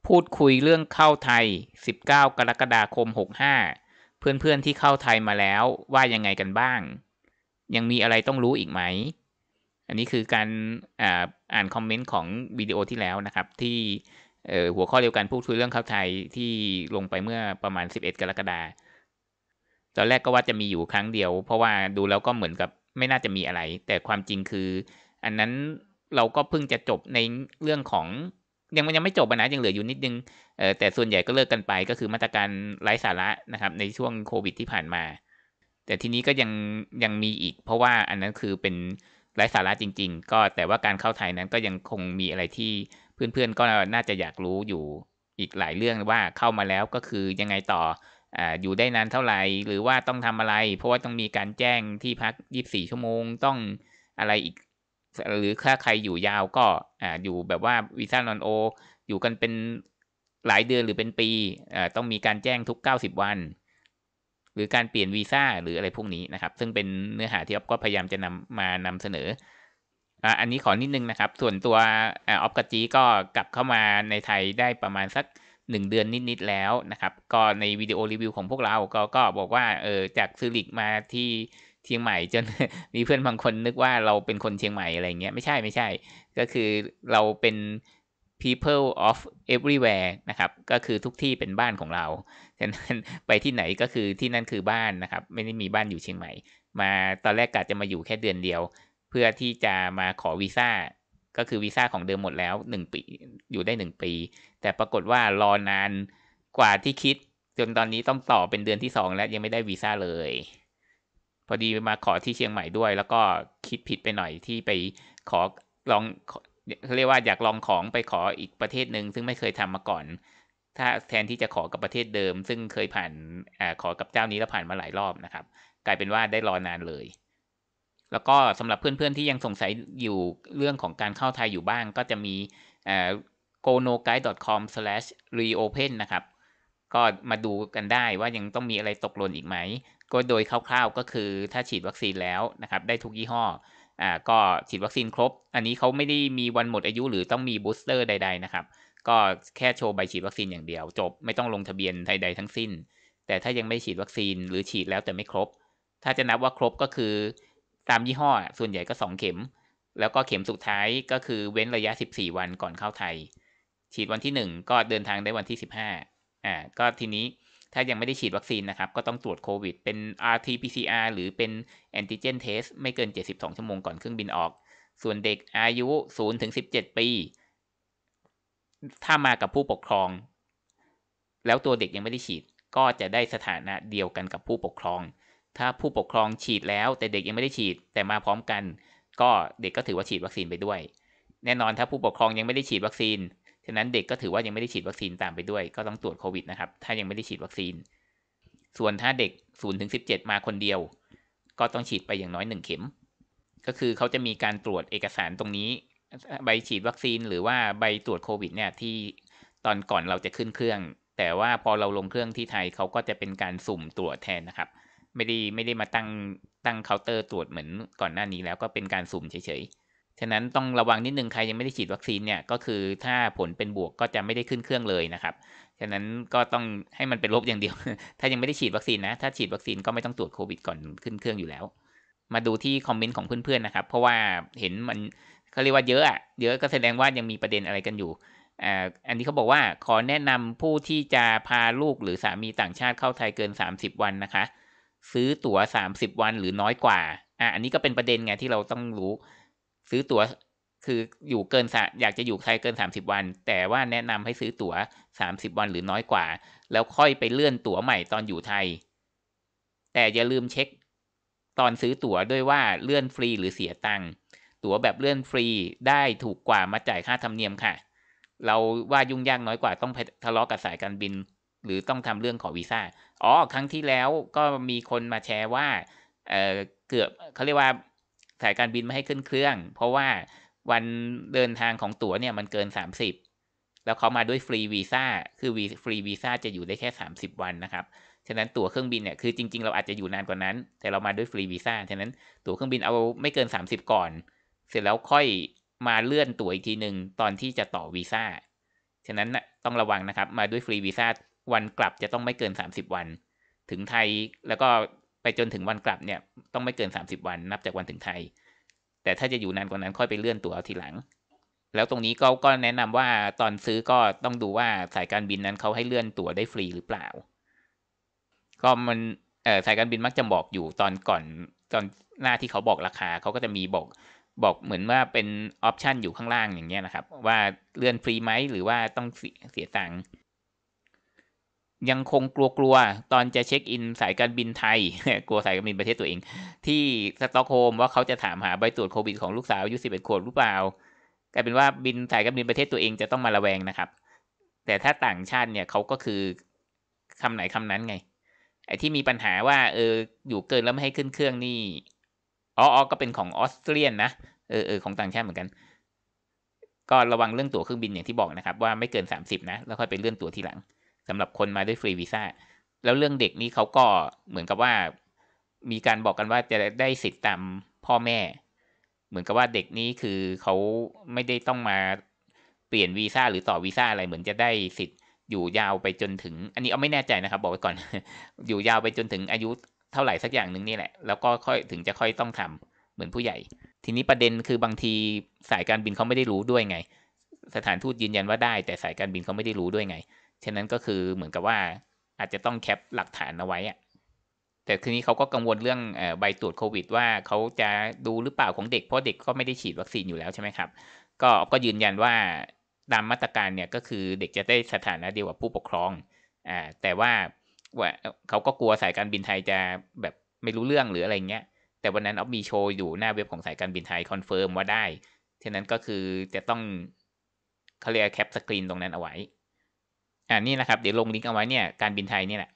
พูดคุยเรื่องเข้าไทย19กรกฎาคม65เพื่อนๆที่เข้าไทยมาแล้วว่ายังไงกันบ้างยังมีอะไรต้องรู้อีกไหมอันนี้คือการอ่าอ่านคอมเมนต์ของวิดีโอที่แล้วนะครับที่หัวข้อเดียวกันพูดคุยเรื่องเข้าไทยที่ลงไปเมื่อประมาณ11กรกฎาคมตอนแรกก็ว่าจะมีอยู่ครั้งเดียวเพราะว่าดูแล้วก็เหมือนกับไม่น่าจะมีอะไรแต่ความจริงคืออันนั้นเราก็เพิ่งจะจบในเรื่องของยังไม่จบนะยังเหลืออยู่นิดนึงแต่ส่วนใหญ่ก็เลิกกันไปก็คือมาตรการไร้สาระนะครับในช่วงโควิดที่ผ่านมาแต่ทีนี้ก็ยังมีอีกเพราะว่าอันนั้นคือเป็นไร้สาระจริงๆก็แต่ว่าการเข้าไทยนั้นก็ยังคงมีอะไรที่เพื่อนๆก็น่าจะอยากรู้อยู่อีกหลายเรื่องว่าเข้ามาแล้วก็คือยังไงต่ออยู่ได้นานเท่าไหร่หรือว่าต้องทำอะไรเพราะว่าต้องมีการแจ้งที่พัก24ชั่วโมงต้องอะไรอีกหรือถ้าใครอยู่ยาวก็อยู่แบบว่าวีซ่านอนโออยู่กันเป็นหลายเดือนหรือเป็นปีต้องมีการแจ้งทุก90วันหรือการเปลี่ยนวีซ่าหรืออะไรพวกนี้นะครับซึ่งเป็นเนื้อหาที่อ๊อฟก็พยายามจะนำเสนออันนี้ขอนิดนึงนะครับส่วนตัวอ๊อฟกับจีก็กลับเข้ามาในไทยได้ประมาณสัก1เดือนนิดๆแล้วนะครับก็ในวิดีโอรีวิวของพวกเราก็บอกว่าจากซูริกมาที่เชียงใหม่จน มีเพื่อนบางคนนึกว่าเราเป็นคนเชียงใหม่อะไรเงี้ยไม่ใช่ก็คือเราเป็น people of everywhere นะครับก็คือทุกที่เป็นบ้านของเราฉะนั้นไปที่ไหนก็คือที่นั่นคือบ้านนะครับไม่ได้มีบ้านอยู่เชียงใหม่มาตอนแรกกะจะมาอยู่แค่เดือนเดียวเพื่อที่จะมาขอวีซ่าก็คือวีซ่าของเดิมหมดแล้ว1ปีอยู่ได้1ปีแต่ปรากฏว่ารอนานกว่าที่คิดจนตอนนี้ต้องต่อเป็นเดือนที่2แล้วยังไม่ได้วีซ่าเลยพอดีมาขอที่เชียงใหม่ด้วยแล้วก็คิดผิดไปหน่อยที่ไปขอลองเขาเรียกว่าอยากลองของไปขออีกประเทศหนึ่งซึ่งไม่เคยทำมาก่อนถ้าแทนที่จะขอกับประเทศเดิมซึ่งเคยผ่านขอกับเจ้านี้แล้วผ่านมาหลายรอบนะครับกลายเป็นว่าได้รอนานเลยแล้วก็สำหรับเพื่อนๆที่ยังสงสัยอยู่เรื่องของการเข้าไทยอยู่บ้างก็จะมี gonoguide.com/reopen นะครับก็มาดูกันได้ว่ายังต้องมีอะไรตกหล่นอีกไหมก็โดยคร่าวๆก็คือถ้าฉีดวัคซีนแล้วนะครับได้ทุกยี่ห้อก็ฉีดวัคซีนครบอันนี้เขาไม่ได้มีวันหมดอายุหรือต้องมีบูสเตอร์ใดๆนะครับก็แค่โชว์ใบฉีดวัคซีนอย่างเดียวจบไม่ต้องลงทะเบียนใดๆทั้งสิ้นแต่ถ้ายังไม่ฉีดวัคซีนหรือฉีดแล้วแต่ไม่ครบถ้าจะนับว่าครบก็คือตามยี่ห้อส่วนใหญ่ก็2เข็มแล้วก็เข็มสุดท้ายก็คือเว้นระยะ14วันก่อนเข้าไทยฉีดวันที่1ก็เดินทางได้วันที่15ก็ทีนี้ถ้ายังไม่ได้ฉีดวัคซีนนะครับก็ต้องตรวจโควิดเป็น RT-PCR หรือเป็น Antigen Test ไม่เกิน72ชั่วโมงก่อนเครื่องบินออกส่วนเด็กอายุ0ถึง17ปีถ้ามากับผู้ปกครองแล้วตัวเด็กยังไม่ได้ฉีดก็จะได้สถานะเดียวกันกับผู้ปกครองถ้าผู้ปกครองฉีดแล้วแต่เด็กยังไม่ได้ฉีดแต่มาพร้อมกันก็เด็กก็ถือว่าฉีดวัคซีนไปด้วยแน่นอนถ้าผู้ปกครองยังไม่ได้ฉีดวัคซีนฉะนั้นเด็กก็ถือว่ายังไม่ได้ฉีดวัคซีนตามไปด้วยก็ต้องตรวจโควิดนะครับถ้ายังไม่ได้ฉีดวัคซีนส่วนถ้าเด็ก0ถึง17มาคนเดียวก็ต้องฉีดไปอย่างน้อย1เข็มก็คือเขาจะมีการตรวจเอกสารตรงนี้ใบฉีดวัคซีนหรือว่าใบตรวจโควิดเนี่ยที่ตอนก่อนเราจะขึ้นเครื่องแต่ว่าพอเราลงเครื่องที่ไทยเขาก็จะเป็นการสุ่มตรวจแทนนะครับไม่ได้มาตั้งเคาน์เตอร์ตรวจเหมือนก่อนหน้านี้แล้วก็เป็นการสุ่มเฉยๆฉะนั้นต้องระวังนิดนึงใครยังไม่ได้ฉีดวัคซีนเนี่ยก็คือถ้าผลเป็นบวกก็จะไม่ได้ขึ้นเครื่องเลยนะครับฉะนั้นก็ต้องให้มันเป็นลบอย่างเดียว ถ้ายังไม่ได้ฉีดวัคซีนนะถ้าฉีดวัคซีนก็ไม่ต้องตรวจโควิดก่อนขึ้นเครื่องอยู่แล้วมาดูที่คอมเมนต์ของเพื่อนๆนะครับเพราะว่าเห็นมันเขาเรียกว่าเยอะอะเยอะก็แสดงว่ายังมีประเด็นอะไรกันอยู่อันนี้เขาบอกว่าขอแนะนำผู้ที่จะพาลูกหรือสามีต่างชาติเข้าไทยเกิน30วันนะคะซื้อตั๋ว30วันหรือน้อยกว่าอันนี้ก็เป็นประเด็นไงที่เราต้องรู้ซื้อตั๋วคืออยู่เกินอยากจะอยู่ไทยเกิน30วันแต่ว่าแนะนำให้ซื้อตั๋ว30วันหรือน้อยกว่าแล้วค่อยไปเลื่อนตั๋วใหม่ตอนอยู่ไทยแต่อย่าลืมเช็คตอนซื้อตั๋วด้วยว่าเลื่อนฟรีหรือเสียตังค์ตั๋วแบบเลื่อนฟรีได้ถูกกว่ามาจ่ายค่าธรรมเนียมค่ะเราว่ายุ่งยากน้อยกว่าต้องทะเลาะกับสายการบินหรือต้องทำเรื่องขอวีซ่าครั้งที่แล้วก็มีคนมาแชร์ว่าเออเกือบเขาเรียกว่าสายการบินไม่ให้ขึ้นเครื่องเพราะว่าวันเดินทางของตั๋วเนี่ยมันเกิน30แล้วเขามาด้วยฟรีวีซ่าคือฟรีวีซ่าจะอยู่ได้แค่30วันนะครับฉะนั้นตั๋วเครื่องบินเนี่ยคือจริงๆเราอาจจะอยู่นานกว่านั้นแต่เรามาด้วยฟรีวีซ่าฉะนั้นตั๋วเครื่องบินเอาไม่เกิน30ก่อนเสร็จแล้วค่อยมาเลื่อนตั๋วอีกทีหนึ่งตอนที่จะต่อวีซ่าฉะนั้นนะต้องระวังนะครับมาด้วยฟรีวีซ่าวันกลับจะต้องไม่เกิน30วันถึงไทยแล้วก็ไปจนถึงวันกลับเนี่ยต้องไม่เกิน30วันนับจากวันถึงไทยแต่ถ้าจะอยู่นานกว่านั้นค่อยไปเลื่อนตั๋วเอาทีหลังแล้วตรงนี้ก็แนะนำว่าตอนซื้อก็ต้องดูว่าสายการบินนั้นเขาให้เลื่อนตั๋วได้ฟรีหรือเปล่าก็มันสายการบินมักจะบอกอยู่ตอนก่อนตอนหน้าที่เขาบอกราคาเขาก็จะมีบอกเหมือนว่าเป็นออปชันอยู่ข้างล่างอย่างเงี้ยนะครับว่าเลื่อนฟรีไหมหรือว่าต้องเสียตังค์ยังคงกลัวตอนจะเช็คอินสายการบินไทย กลัวสายการบินประเทศตัวเองที่สต็อกโฮล์มว่าเขาจะถามหาใบตรวจโควิดของลูกสาวอายุ11 ขวบหรือเปล่ากลายเป็นว่าบินสายการบินประเทศตัวเองจะต้องมาระแวงนะครับแต่ถ้าต่างชาติเนี่ยเขาก็คือคำไหนคำนั้นไงไอ้ที่มีปัญหาว่าอยู่เกินแล้วไม่ให้ขึ้นเครื่องนี่ก็เป็นของออสเตรียนนะของต่างชาติเหมือนกันก็ระวังเรื่องตั๋วเครื่องบินอย่างที่บอกนะครับว่าไม่เกิน30นะแล้วค่อยไปเลื่อนตั๋วทีหลังสำหรับคนมาด้วยฟรีวีซ่าแล้วเรื่องเด็กนี่เขาก็เหมือนกับว่ามีการบอกกันว่าจะได้สิทธิ์ตามพ่อแม่เหมือนกับว่าเด็กนี้คือเขาไม่ได้ต้องมาเปลี่ยนวีซ่าหรือต่อวีซ่าอะไรเหมือนจะได้สิทธิ์อยู่ยาวไปจนถึงอันนี้เอาไม่แน่ใจนะครับบอกไว้ก่อน อยู่ยาวไปจนถึงอายุเท่าไหร่สักอย่างหนึ่งนี่แหละแล้วก็ค่อยถึงจะค่อยต้องทำเหมือนผู้ใหญ่ทีนี้ประเด็นคือบางทีสายการบินเขาไม่ได้รู้ด้วยไงสถานทูตยืนยันว่าได้แต่สายการบินเขาไม่ได้รู้ด้วยไงฉะนั้นก็คือเหมือนกับว่าอาจจะต้องแคปหลักฐานเอาไว้อะแต่ทีนี้เขาก็กังวลเรื่องใบตรวจโควิดว่าเขาจะดูหรือเปล่าของเด็กเพราะเด็กก็ไม่ได้ฉีดวัคซีนอยู่แล้วใช่ไหมครับก็ยืนยันว่าตามมาตรการเนี่ยก็คือเด็กจะได้สถานะเดียวกับผู้ปกครองแต่ว่าเขาก็กลัวสายการบินไทยจะแบบไม่รู้เรื่องหรืออะไรเงี้ยแต่วันนั้นมีโชว์อยู่หน้าเว็บของสายการบินไทยคอนเฟิร์มว่าได้ฉะนั้นก็คือจะต้องเขาเรียกแคปสกรีนตรงนั้นเอาไว้นี่นะครับเดี๋ยวลงลิงก์เอาไว้เนี่ยการบินไทยเนี่ยแหละ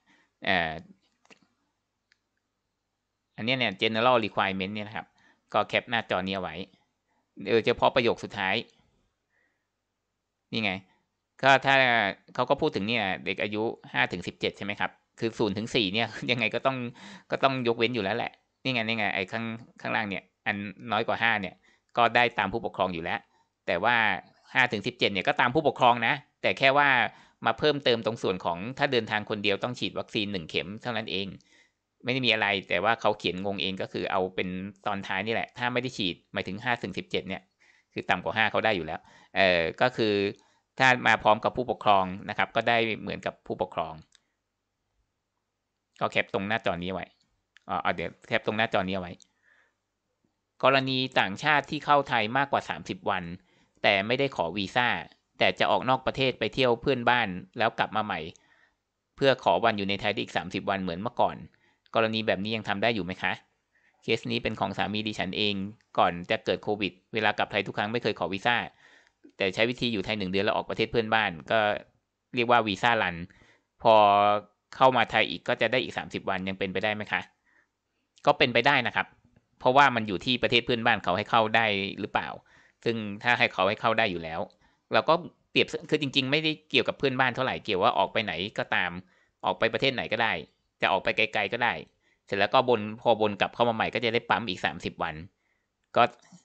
อันนี้เนี่ย general requirement เนี่ยนะครับก็แคปหน้าจอนี้เอาไว้เฉพาะประโยคสุดท้ายนี่ไงก็ถ้าเขาก็พูดถึงเนี่ยเด็กอายุ5 ถึง 17ใช่ไหมครับคือ0 ถึง 4เนี่ยยังไงก็ต้องยกเว้นอยู่แล้วแหละนี่ไงไอ้ข้างล่างเนี่ยอันน้อยกว่า5เนี่ยก็ได้ตามผู้ปกครองอยู่แล้วแต่ว่า5 ถึง 17เนี่ยก็ตามผู้ปกครองนะแต่แค่ว่ามาเพิ่มเติมตรงส่วนของถ้าเดินทางคนเดียวต้องฉีดวัคซีน1 เข็มเท่านั้นเองไม่ได้มีอะไรแต่ว่าเขาเขียนงงเองก็คือเอาเป็นตอนท้ายนี่แหละถ้าไม่ได้ฉีดหมายถึง5 ถึง 17เนี่ยคือต่ำกว่า5เขาได้อยู่แล้วก็คือถ้ามาพร้อมกับผู้ปกครองนะครับก็ได้เหมือนกับผู้ปกครองก็แคปตรงหน้าจอนี้ไว้เดี๋ยวแคปตรงหน้าจอนี้ไว้กรณีต่างชาติที่เข้าไทยมากกว่า30วันแต่ไม่ได้ขอวีซ่าแต่จะออกนอกประเทศไปเที่ยวเพื่อนบ้านแล้วกลับมาใหม่เพื่อขอวันอยู่ในไทยได้อีก30วันเหมือนเมื่อก่อนกรณีแบบนี้ยังทำได้อยู่ไหมคะเคสนี้เป็นของสามีดิฉันเองก่อนจะเกิดโควิดเวลากลับไทยทุกครั้งไม่เคยขอวีซ่าแต่ใช้วิธีอยู่ไทย1 เดือนแล้วออกประเทศเพื่อนบ้านก็เรียกว่าวีซ่ารันพอเข้ามาไทยอีกก็จะได้อีก30วันยังเป็นไปได้ไหมคะก็เป็นไปได้นะครับเพราะว่ามันอยู่ที่ประเทศเพื่อนบ้านเขาให้เข้าได้หรือเปล่าซึ่งถ้าให้เขาให้เข้าได้อยู่แล้วเราก็เปรียบคือจริงๆไม่ได้เกี่ยวกับเพื่อนบ้านเท่าไหร่เกี่ยวว่าออกไปไหนก็ตามออกไปประเทศไหนก็ได้จะออกไปไกลๆก็ได้เสร็จแล้วก็พอบนกลับเข้ามาใหม่ก็จะได้ปั๊มอีก30 วันก็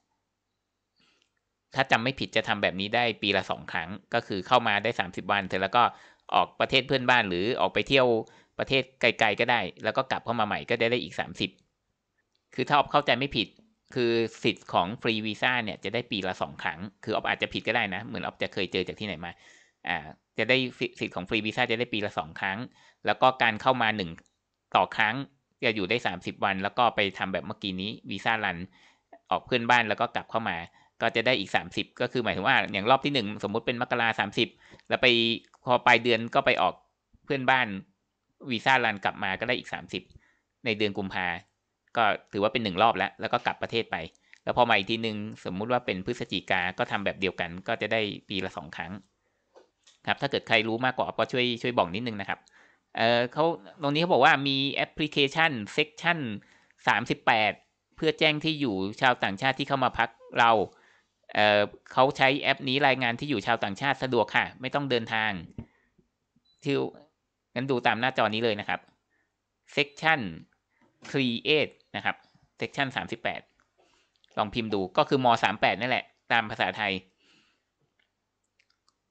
ถ้าจำไม่ผิดจะทำแบบนี้ได้ปีละ2 ครั้งก็คือเข้ามาได้30 วันเสร็จแล้วก็ออกประเทศเพื่อนบ้านหรือออกไปเที่ยวประเทศไกลๆก็ได้แล้วก็กลับเข้ามาใหม่ก็ได้อีก30คือถ้าออฟเข้าใจไม่ผิดคือสิทธิ์ของฟรีวีซ่าเนี่ยจะได้ปีละ2 ครั้งคือออฟอาจจะผิดก็ได้นะเหมือนออฟจะเคยเจอจากที่ไหนมาจะได้สิทธิ์ของฟรีวีซ่าจะได้ปีละ2 ครั้งแล้วก็การเข้ามา1ต่อครั้งจะอยู่ได้30 วันแล้วก็ไปทำแบบเมื่อกี้นี้วีซ่ารันออกเพื่อนบ้านแล้วก็กลับเข้ามาก็จะได้อีก30ก็คือหมายถึงว่าอย่างรอบที่1สมมุติเป็นมกรา30แล้วไปพอปลายเดือนก็ไปออกเพื่อนบ้านวีซ่ารันกลับมาก็ได้อีก30ในเดือนกุมภาก็ถือว่าเป็น1รอบแล้วก็กลับประเทศไปแล้วพอมาอีกทีนึงสมมุติว่าเป็นพฤศจิกาก็ทำแบบเดียวกันก็จะได้ปีละ2 ครั้งครับถ้าเกิดใครรู้มากกว่าก็ช่วยบอกนิดนึงนะครับเขาตรงนี้เขาบอกว่ามีแอปพลิเคชันเซกชัน38เพื่อแจ้งที่อยู่ชาวต่างชาติที่เข้ามาพักเราเขาใช้แอปนี้รายงานที่อยู่ชาวต่างชาติสะดวกค่ะไม่ต้องเดินทางที่งั้นดูตามหน้าจอนี้เลยนะครับ section create นะครับ section 38ลองพิมพ์ดูก็คือม38นั่นแหละตามภาษาไทย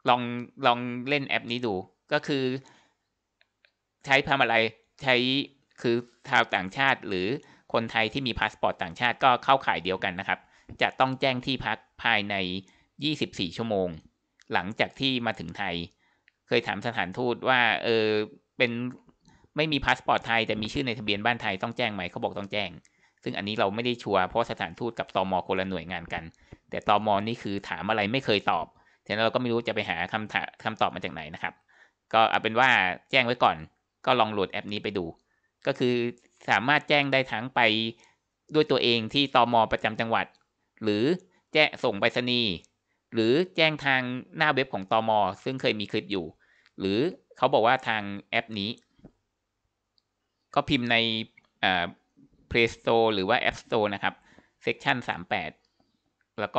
ลองลองเล่นแอปนี้ดูก็คือใช้ทำอะไรใช้คือชาวต่างชาติหรือคนไทยที่มีพาสปอร์ตต่างชาติก็เข้าข่ายเดียวกันนะครับจะต้องแจ้งที่พักภายใน24ชั่วโมงหลังจากที่มาถึงไทยเคยถามสถานทูตว่าเป็นไม่มีพาสปอร์ตไทยแต่มีชื่อในทะเบียนบ้านไทยต้องแจ้งไหมเขาบอกต้องแจ้งซึ่งอันนี้เราไม่ได้ชัวร์เพราะสถานทูตกับตม.คนละหน่วยงานกันแต่ตม.นี่คือถามอะไรไม่เคยตอบฉะนั้นเราก็ไม่รู้จะไปหาคำตอบมาจากไหนนะครับก็เอาเป็นว่าแจ้งไว้ก่อนก็ลองโหลดแอปนี้ไปดูก็คือสามารถแจ้งได้ทั้งไปด้วยตัวเองที่ตม.ประจำจังหวัดหรือแจ้งส่งไปรษณีย์หรือแจ้งทางหน้าเว็บของตม.ซึ่งเคยมีคลิปอยู่หรือเขาบอกว่าทางแอปนี้ก็พิมพ์ในPlay Store หรือว่า App Store นะครับ Section 38แล้ว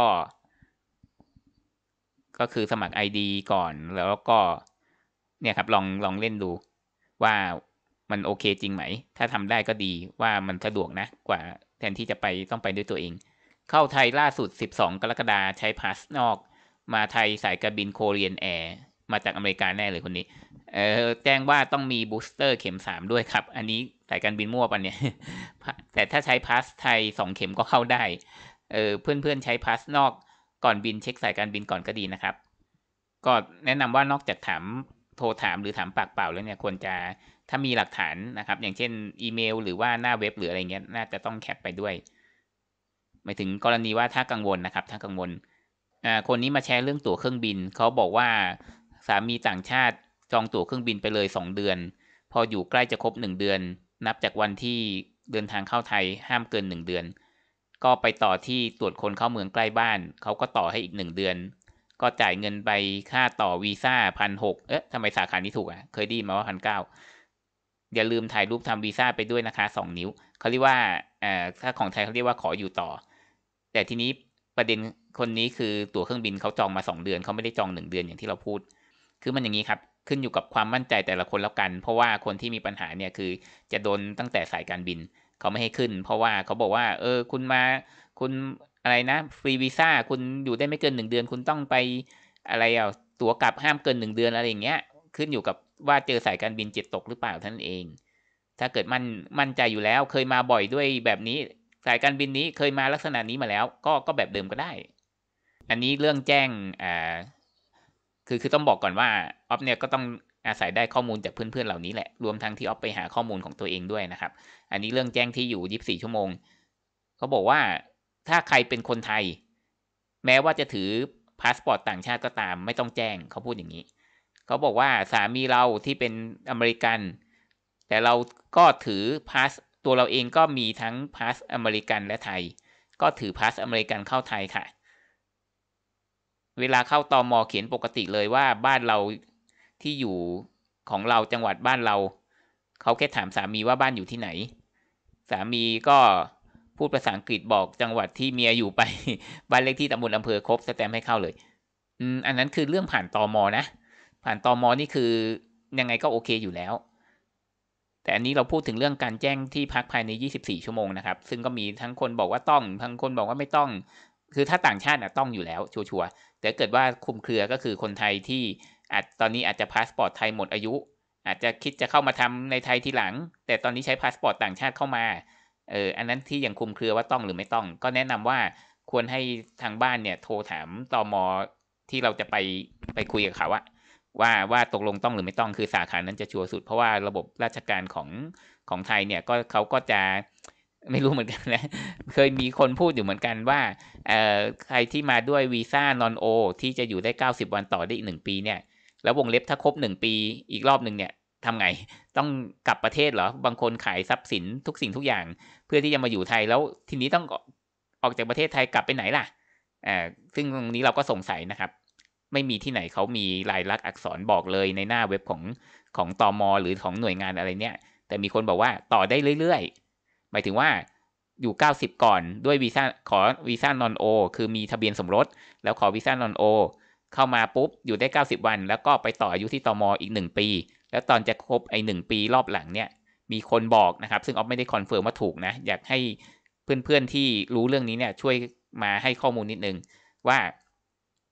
ก็คือสมัคร ID ก่อนแล้วก็เนี่ยครับลองเล่นดูว่ามันโอเคจริงไหมถ้าทำได้ก็ดีว่ามันสะดวกนะกว่าแทนที่จะไปต้องไปด้วยตัวเองเข้าไทยล่าสุด12กรกฎาคมใช้พาสนอกมาไทยสายการบินโคเรียนแอร์มาจากอเมริกาแน่เลยคนนี้แจ้งว่าต้องมีบูสเตอร์เข็ม3ด้วยครับอันนี้สายการบินมั่วปะเนี่ยแต่ถ้าใช้พาสไทย2เข็มก็เข้าได้เพื่อนๆใช้พาสนอกก่อนบินเช็คสายการบินก่อนก็ดีนะครับก็แนะนำว่านอกจากโทรถามหรือถามปากเปล่าแล้วเนี่ยควรจะถ้ามีหลักฐานนะครับอย่างเช่นอีเมลหรือว่าหน้าเว็บหรืออะไรเงี้ยน่าจะต้องแคปไปด้วยหมายถึงกรณีว่าถ้ากังวลนะครับถ้ากังวลคนนี้มาแชร์เรื่องตั๋วเครื่องบินเขาบอกว่าสามีต่างชาติจองตั๋วเครื่องบินไปเลย2เดือนพออยู่ใกล้จะครบ1เดือนนับจากวันที่เดินทางเข้าไทยห้ามเกิน1เดือนก็ไปต่อที่ตรวจคนเข้าเมืองใกล้บ้านเขาก็ต่อให้อีก1เดือนก็จ่ายเงินไปค่าต่อวีซ่า1,600ทำไมสาขานี้ถูกเคยได้ยินมาว่า1,900อย่าลืมถ่ายรูปทำวีซ่าไปด้วยนะคะ2นิ้วเขาเรียกว่าถ้าของไทยเขาเรียกว่าขออยู่ต่อแต่ทีนี้ประเด็นคนนี้คือตั๋วเครื่องบินเขาจองมา2เดือนเขาไม่ได้จอง1เดือนอย่างที่เราพูดคือมันอย่างนี้ครับขึ้นอยู่กับความมั่นใจแต่ละคนแล้วกันเพราะว่าคนที่มีปัญหาเนี่ยคือจะโดนตั้งแต่สายการบินเขาไม่ให้ขึ้นเพราะว่าเขาบอกว่าคุณมาคุณอะไรนะฟรีวีซ่าคุณอยู่ได้ไม่เกิน1เดือนคุณต้องไปอะไรตั๋วกลับห้ามเกิน1เดือนอะไรอย่างเงี้ยขึ้นอยู่กับว่าเจอสายการบินจิตตกหรือเปล่าท่านเองถ้าเกิดมั่นใจอยู่แล้วเคยมาบ่อยด้วยแบบนี้สายการบินนี้เคยมาลักษณะนี้มาแล้วก็แบบเดิมก็ได้อันนี้เรื่องแจ้งคือต้องบอกก่อนว่าออฟเนี่ยก็ต้องอาศัยได้ข้อมูลจากเพื่อนๆเหล่านี้แหละรวมทั้งที่ออฟไปหาข้อมูลของตัวเองด้วยนะครับอันนี้เรื่องแจ้งที่อยู่24ชั่วโมงเขาบอกว่าถ้าใครเป็นคนไทยแม้ว่าจะถือพาสปอร์ตต่างชาติก็ตามไม่ต้องแจ้งเขาพูดอย่างนี้เขาบอกว่าสามีเราที่เป็นอเมริกันแต่เราก็ถือพาสตัวเราเองก็มีทั้งพาสอเมริกันและไทยก็ถือพาสอเมริกันเข้าไทยค่ะเวลาเข้าตม.เขียนปกติเลยว่าบ้านเราที่อยู่ของเราจังหวัดบ้านเราเขาแค่ถามสามีว่าบ้านอยู่ที่ไหนสามีก็พูดภาษาอังกฤษบอกจังหวัดที่เมียอยู่ไป บ้านเลขที่ตำบลอำเภอครบสแตมป์ให้เข้าเลยอันนั้นคือเรื่องผ่านตม.นะผ่านตม.นี่คือยังไงก็โอเคอยู่แล้วแต่อันนี้เราพูดถึงเรื่องการแจ้งที่พักภายใน24ชั่วโมงนะครับซึ่งก็มีทั้งคนบอกว่าต้องทั้งคนบอกว่าไม่ต้องคือถ้าต่างชาติต้องอยู่แล้วชัวร์แต่เกิดว่าคลุมเครือก็คือคนไทยที่ตอนนี้อาจจะพาสปอร์ตไทยหมดอายุอาจจะคิดจะเข้ามาทำในไทยทีหลังแต่ตอนนี้ใช้พาสปอร์ตต่างชาติเข้ามาอันนั้นที่ยังคลุมเครือว่าต้องหรือไม่ต้องก็แนะนำว่าควรให้ทางบ้านเนี่ยโทรถามตม.ที่เราจะไปคุยกับเขาว่าตกลงต้องหรือไม่ต้องคือสาขานั้นจะชัวร์สุดเพราะว่าระบบราชการของไทยเนี่ยก็เขาก็จะไม่รู้เหมือนกันนะเคยมีคนพูดอยู่เหมือนกันว่าใครที่มาด้วยวีซ่านอนโอที่จะอยู่ได้90วันต่อได้อีก1ปีเนี่ยแล้ววงเล็บถ้าครบ1ปีอีกรอบนึงเนี่ยทำไงต้องกลับประเทศเหรอบางคนขายทรัพย์สินทุกสิ่งทุกอย่างเพื่อที่จะมาอยู่ไทยแล้วทีนี้ต้องออกจากประเทศไทยกลับไปไหนล่ะซึ่งตรงนี้เราก็สงสัยนะครับไม่มีที่ไหนเขามีลายลักษณ์อักษรบอกเลยในหน้าเว็บของตม.หรือของหน่วยงานอะไรเนี่ยแต่มีคนบอกว่าต่อได้เรื่อยๆหมายถึงว่าอยู่90ก่อนด้วยวีซ่าขอวีซ่านอนโอคือมีทะเบียนสมรสแล้วขอวีซ่านอนโอเข้ามาปุ๊บอยู่ได้90วันแล้วก็ไปต่ออายุที่ตม.อีก1ปีแล้วตอนจะครบ1ปีรอบหลังเนี่ยมีคนบอกนะครับซึ่งออฟไม่ได้คอนเฟิร์มว่าถูกนะอยากให้เพื่อนๆที่รู้เรื่องนี้เนี่ยช่วยมาให้ข้อมูลนิดนึงว่า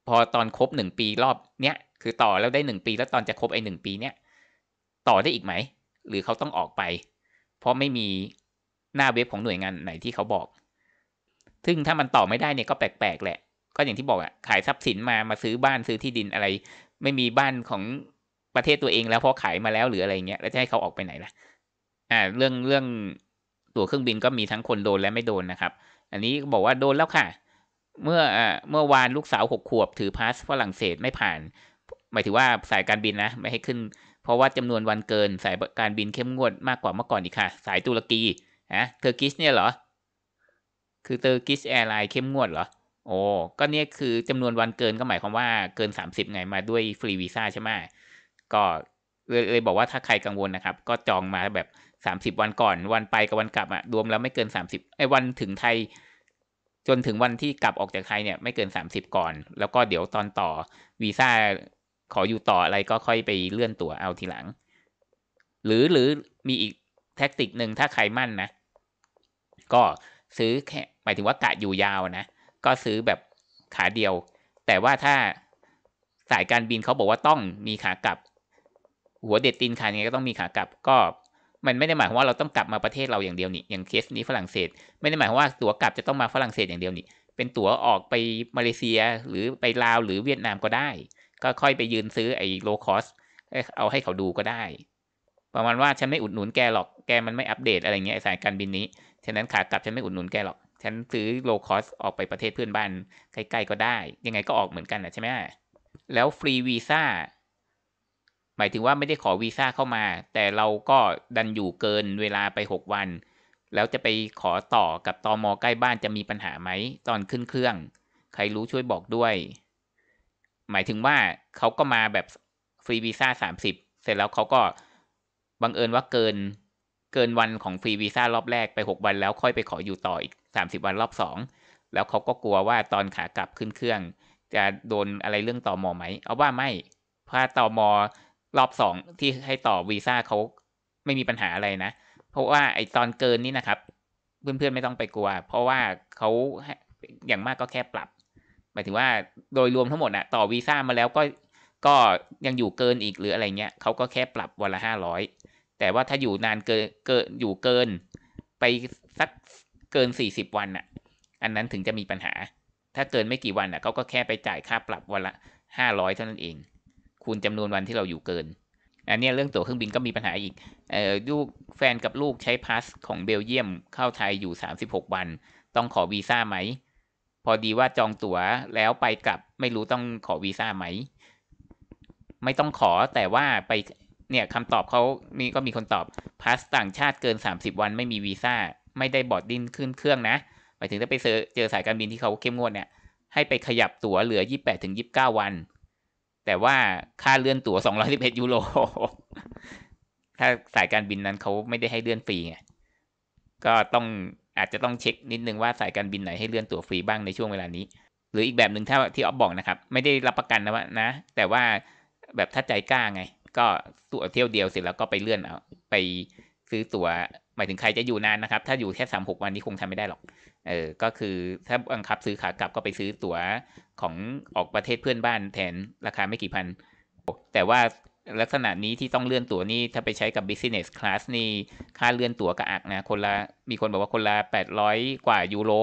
พอตอนครบ1 ปีรอบเนี้ยคือต่อแล้วได้1 ปีแล้วตอนจะครบไอ้1 ปีเนี้ยต่อได้อีกไหมหรือเขาต้องออกไปเพราะไม่มีหน้าเว็บของหน่วยงานไหนที่เขาบอกซึ่งถ้ามันต่อไม่ได้เนี่ยก็แปลกๆแหละก็อย่างที่บอกขายทรัพย์สินมาซื้อบ้านซื้อที่ดินอะไรไม่มีบ้านของประเทศตัวเองแล้วเพราะขายมาแล้วหรืออะไรเงี้ยแล้วจะให้เขาออกไปไหนล่ะเรื่องตั๋วเครื่องบินก็มีทั้งคนโดนและไม่โดนนะครับอันนี้บอกว่าโดนแล้วค่ะเมื่อวานลูกสาว6 ขวบถือพาสฝรั่งเศสไม่ผ่านหมายถึงว่าสายการบินนะไม่ให้ขึ้นเพราะว่าจำนวนวันเกินสายการบินเข้มงวดมากกว่าเมื่อก่อนอีกค่ะสายตุรกีเทอร์กิชเนี่ยเหรอคือเทอร์กิชแอร์ไลน์เข้มงวดเหรอโอ้ก็เนี่ยคือจำนวนวันเกินก็หมายความว่าเกิน30ไงมาด้วยฟรีวีซ่าใช่ไหมก็เลยบอกว่าถ้าใครกังวลนะครับก็จองมาแบบ30 วันก่อนวันไปกับวันกลับรวมแล้วไม่เกิน30วันถึงไทยจนถึงวันที่กลับออกจากไทยเนี่ยไม่เกิน30ก่อนแล้วก็เดี๋ยวตอนต่อวีซ่าขออยู่ต่ออะไรก็ค่อยไปเลื่อนตั๋วเอาทีหลังหรือมีอีกแท็กติกหนึ่งถ้าใครมั่นนะก็ซื้อแค่หมายถึงว่ากะอยู่ยาวนะก็ซื้อแบบขาเดียวแต่ว่าถ้าสายการบินเขาบอกว่าต้องมีขากลับหัวเด็ดตีนขาดยังไงก็ต้องมีขากลับก็มันไม่ได้หมายความว่าเราต้องกลับมาประเทศเราอย่างเดียวนี่อย่างเคสนี้ฝรั่งเศสไม่ได้หมายความว่าตั๋วกลับจะต้องมาฝรั่งเศสอย่างเดียวนี่เป็นตั๋วออกไปมาเลเซียหรือไปลาวหรือเวียดนามก็ได้ก็ค่อยไปยืนซื้อไอ้โลคอสเอาให้เขาดูก็ได้ประมาณว่าฉันไม่อุดหนุนแกหรอกแกมันไม่อัปเดตอะไรเงี้ยสายการบินนี้ฉะนั้นขากลับฉันไม่อุดหนุนแกหรอกฉันซื้อโลคอสออกไปประเทศเพื่อนบ้านใกล้ๆก็ได้ยังไงก็ออกเหมือนกันนะใช่ไหมแล้วฟรีวีซ่าหมายถึงว่าไม่ได้ขอวีซ่าเข้ามาแต่เราก็ดันอยู่เกินเวลาไป6 วันแล้วจะไปขอต่อกับตม.ใกล้บ้านจะมีปัญหาไหมตอนขึ้นเครื่องใครรู้ช่วยบอกด้วยหมายถึงว่าเขาก็มาแบบฟรีวีซ่า30เสร็จแล้วเขาก็บังเอิญว่าเกินวันของฟรีวีซ่ารอบแรกไป6 วันแล้วค่อยไปขออยู่ต่ออีก30 วันรอบ2แล้วเขาก็กลัวว่าตอนขากลับขึ้นเครื่องจะโดนอะไรเรื่องตม.ไหมเอาว่าไม่เพราะตม.รอบ2ที่ให้ต่อวีซ่าเขาไม่มีปัญหาอะไรนะเพราะว่าไอ้ตอนเกินนี่นะครับเพื่อนๆไม่ต้องไปกลัวเพราะว่าเขาอย่างมากก็แค่ปรับหมายถึงว่าโดยรวมทั้งหมดต่อวีซ่ามาแล้วก็ยังอยู่เกินอีกหรืออะไรเงี้ยเขาก็แค่ปรับวันละ500แต่ว่าถ้าอยู่นานเกินอยู่เกินไปสักเกิน40 วันอันนั้นถึงจะมีปัญหาถ้าเกินไม่กี่วันเขาก็แค่ไปจ่ายค่าปรับวันละ500เท่านั้นเองคูณจำนวนวันที่เราอยู่เกินอันนี้เรื่องตั๋วเครื่องบินก็มีปัญหาอีกลูกแฟนกับลูกใช้พาสของเบลเยียมเข้าไทยอยู่36 วันต้องขอวีซ่าไหมพอดีว่าจองตั๋วแล้วไปกลับไม่รู้ต้องขอวีซ่าไหมไม่ต้องขอแต่ว่าไปเนี่ยคำตอบเขานี่ก็มีคนตอบพาสต่างชาติเกิน30 วันไม่มีวีซ่าไม่ได้บอร์ดดิ้งขึ้นเครื่องนะหมายถึงถ้าไปเจอสายการบินที่เขาเข้มงวดเนี่ยให้ไปขยับตั๋วเหลือ28 ถึง 29 วันแต่ว่าค่าเลื่อนตั๋ว211 ยูโรถ้าสายการบินนั้นเขาไม่ได้ให้เลื่อนฟรีไงก็อาจจะต้องเช็คนิดนึงว่าสายการบินไหนให้เลื่อนตั๋วฟรีบ้างในช่วงเวลานี้หรืออีกแบบหนึ่งถ้าที่อ๊อฟบอกนะครับไม่ได้รับประกันนะแต่ว่าแบบถ้าใจกล้าไงก็ตั๋วเที่ยวเดียวเสร็จแล้วก็ไปเลื่อนเอาไปซื้อตั๋วหมายถึงใครจะอยู่นานนะครับถ้าอยู่แค่36 วันนี้คงทำไม่ได้หรอกก็คือถ้าบังคับซื้อขากลับก็ไปซื้อตั๋วของออกประเทศเพื่อนบ้านแทนราคาไม่กี่พันแต่ว่าลักษณะนี้ที่ต้องเลื่อนตั๋วนี่ถ้าไปใช้กับ business class นี่ค่าเลื่อนตั๋วกระอักนะมีคนบอกว่าคนละ800 กว่า ยูโร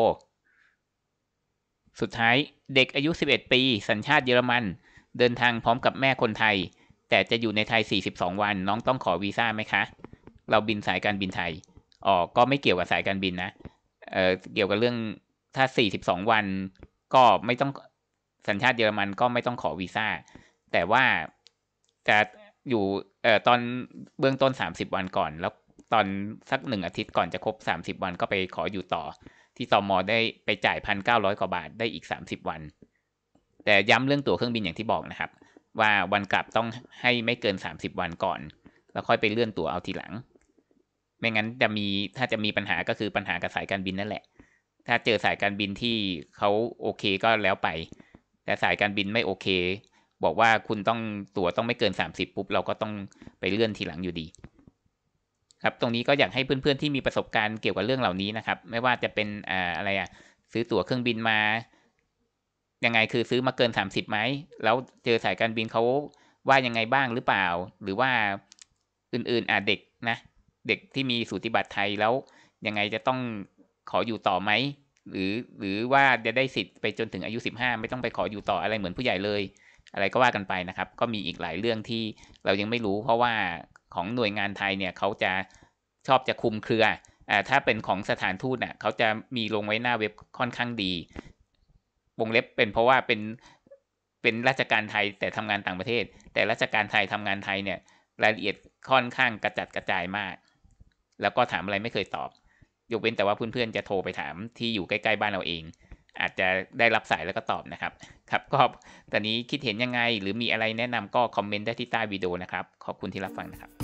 สุดท้ายเด็กอายุ11 ปีสัญชาติเยอรมันเดินทางพร้อมกับแม่คนไทยแต่จะอยู่ในไทย42 วันน้องต้องขอวีซ่าไหมคะเราบินสายการบินไทยก็ไม่เกี่ยวกับสายการบินนะเกี่ยวกับเรื่องถ้า42 วันก็ไม่ต้องสัญชาติเยอรมันก็ไม่ต้องขอวีซ่าแต่ว่าจะอยู่ตอนเบื้องต้น30 วันก่อนแล้วตอนสัก1 อาทิตย์ก่อนจะครบ30 วันก็ไปขออยู่ต่อที่ตม.ได้ไปจ่าย1,900 กว่าบาทได้อีก30 วันแต่ย้ำเรื่องตั๋วเครื่องบินอย่างที่บอกนะครับว่าวันกลับต้องให้ไม่เกิน30 วันก่อนแล้วค่อยไปเลื่อนตั๋วเอาทีหลังไม่งั้นถ้าจะมีปัญหาก็คือปัญหากับสายการบินนั่นแหละถ้าเจอสายการบินที่เขาโอเคก็แล้วไปแต่สายการบินไม่โอเคบอกว่าคุณต้องตั๋วต้องไม่เกิน30ปุ๊บเราก็ต้องไปเลื่อนทีหลังอยู่ดีครับตรงนี้ก็อยากให้เพื่อนๆที่มีประสบการณ์เกี่ยวกับเรื่องเหล่านี้นะครับไม่ว่าจะเป็นอะไรซื้อตั๋วเครื่องบินมายังไงคือซื้อมาเกิน30ไหมแล้วเจอสายการบินเขาว่ายังไงบ้างหรือเปล่าหรือว่าอื่นๆเด็กนะเด็กที่มีสูติบัตรไทยแล้วยังไงจะต้องขออยู่ต่อไหมหรือว่าจะได้สิทธิ์ไปจนถึงอายุ15ไม่ต้องไปขออยู่ต่ออะไรเหมือนผู้ใหญ่เลยอะไรก็ว่ากันไปนะครับก็มีอีกหลายเรื่องที่เรายังไม่รู้เพราะว่าของหน่วยงานไทยเนี่ยเขาจะชอบจะคุมเครือถ้าเป็นของสถานทูตน่ะเขาจะมีลงไว้หน้าเว็บค่อนข้างดีวงเล็บเป็นเพราะว่าเป็นราชการไทยแต่ทำงานต่างประเทศแต่ราชการไทยทำงานไทยเนี่ยรายละเอียดค่อนข้างกระจัดกระจายมากแล้วก็ถามอะไรไม่เคยตอบยกเว้นแต่ว่าเพื่อนๆจะโทรไปถามที่อยู่ใกล้ๆบ้านเราเองอาจจะได้รับสายแล้วก็ตอบนะครับครับก็ตอนนี้คิดเห็นยังไงหรือมีอะไรแนะนำก็คอมเมนต์ได้ที่ใต้วิดีโอนะครับขอบคุณที่รับฟังนะครับ